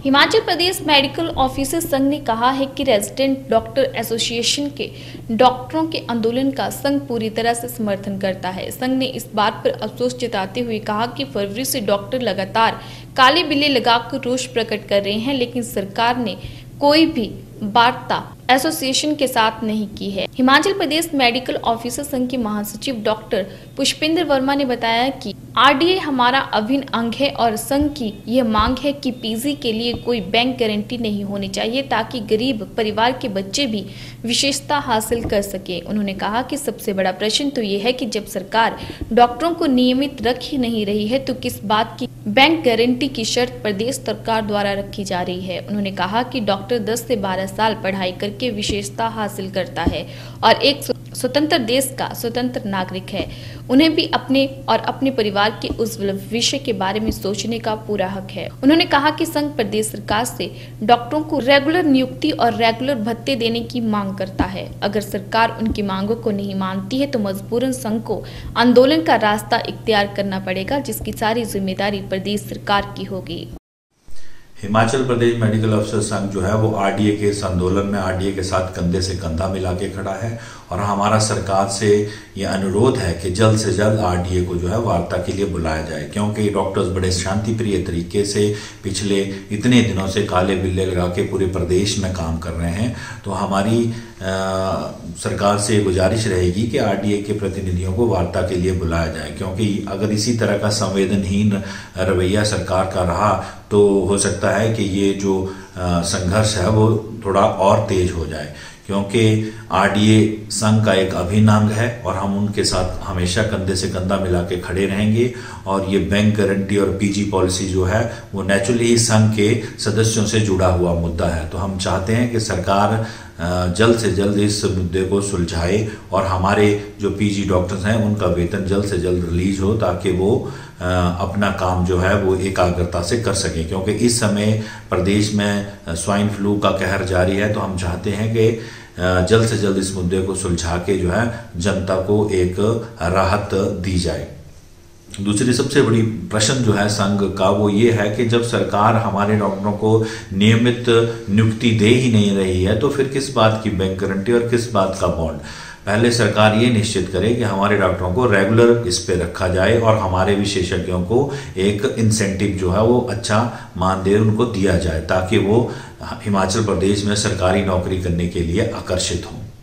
Himachal Pradesh medical officer संघ ने कहा है कि रेजिडेंट डॉक्टर एसोसिएशन के डॉक्टरों के आंदोलन का संघ पूरी तरह से समर्थन करता है। संघ ने इस बात पर अफसोस जताते हुए कहा कि फरवरी से डॉक्टर लगातार काले बिल्ले लगाकर रोष प्रकट कर रहे हैं, लेकिन सरकार ने कोई भी वार्ता एसोसिएशन के साथ नहीं की है। हिमाचल प्रदेश मेडिकल ऑफिसर संघ के महासचिव डॉक्टर पुष्पेंद्र वर्मा ने बताया कि आरडीए हमारा अभिन्न अंग है और संघ की यह मांग है कि पीजी के लिए कोई बैंक गारंटी नहीं होनी चाहिए ताकि गरीब परिवार के बच्चे भी विशेषता हासिल कर सके। उन्होंने कहा कि सबसे बड़ा प्रश्न तो ये है कि जब सरकार डॉक्टरों को नियमित रख ही नहीं रही है तो किस बात की बैंक गारंटी की शर्त प्रदेश सरकार द्वारा रखी जा रही है। उन्होंने कहा कि डॉक्टर 10 से 12 साल पढ़ाई करके विशेषता हासिल करता है और एक स्वतंत्र देश का स्वतंत्र नागरिक है। उन्हें भी अपने और अपने परिवार के उज्जवल भविष्य के बारे में सोचने का पूरा हक है। उन्होंने कहा कि संघ प्रदेश सरकार से डॉक्टरों को रेगुलर नियुक्ति और रेगुलर भत्ते देने की मांग करता है। अगर सरकार उनकी मांगों को नहीं मानती है तो मजबूरन संघ को आंदोलन का रास्ता इख्तियार करना पड़ेगा, जिसकी सारी जिम्मेदारी प्रदेश सरकार की होगी। हिमाचल प्रदेश मेडिकल अफसर संघ जो है वो आरडीए के इस आंदोलन में आरडीए के साथ कंधे से कंधा मिला के खड़ा है और हमारा सरकार से ये अनुरोध है कि जल्द से जल्द आरडीए को जो है वार्ता के लिए बुलाया जाए, क्योंकि डॉक्टर्स बड़े शांतिप्रिय तरीके से पिछले इतने दिनों से काले बिल्ले लगा के पूरे प्रदेश में काम कर रहे हैं। तो हमारी सरकार से गुजारिश रहेगी कि आरडीए के प्रतिनिधियों को वार्ता के लिए बुलाया जाए, क्योंकि अगर इसी तरह का संवेदनहीन रवैया सरकार का रहा तो हो सकता है कि ये जो संघर्ष है वो थोड़ा और तेज हो जाए, क्योंकि आरडीए संघ का एक अभिन्न अंग है और हम उनके साथ हमेशा कंधे से कंधा मिला के खड़े रहेंगे। और ये बैंक गारंटी और पीजी पॉलिसी जो है वो नेचुरली ही संघ के सदस्यों से जुड़ा हुआ मुद्दा है। तो हम चाहते हैं कि सरकार जल्द से जल्द इस मुद्दे को सुलझाए और हमारे जो पीजी डॉक्टर्स हैं उनका वेतन जल्द से जल्द रिलीज हो, ताकि वो अपना काम जो है वो एकाग्रता से कर सकें, क्योंकि इस समय प्रदेश में स्वाइन फ्लू का कहर जारी है। तो हम चाहते हैं कि जल्द से जल्द इस मुद्दे को सुलझा के जो है जनता को एक राहत दी जाए। दूसरी सबसे बड़ी प्रश्न जो है संघ का वो ये है कि जब सरकार हमारे डॉक्टरों को नियमित नियुक्ति दे ही नहीं रही है तो फिर किस बात की बैंक गारंटी और किस बात का बॉन्ड। पहले सरकार ये निश्चित करे कि हमारे डॉक्टरों को रेगुलर इस पे रखा जाए और हमारे विशेषज्ञों को एक इंसेंटिव जो है वो अच्छा मानदेय उनको दिया जाए, ताकि वो हिमाचल प्रदेश में सरकारी नौकरी करने के लिए आकर्षित हों।